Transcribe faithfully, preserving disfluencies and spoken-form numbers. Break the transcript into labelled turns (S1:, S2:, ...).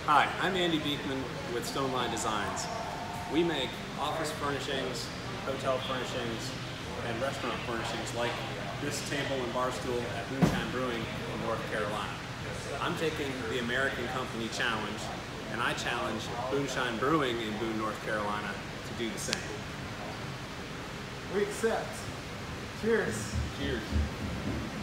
S1: Hi, I'm Andy Beekman with Stoneline Designs. We make office furnishings, hotel furnishings, and restaurant furnishings like this table and bar stool at Booneshine Brewing in North Carolina. I'm taking the American Company Challenge, and I challenge Booneshine Brewing in Boone, North Carolina to do the same.
S2: We accept. Cheers.
S1: Cheers.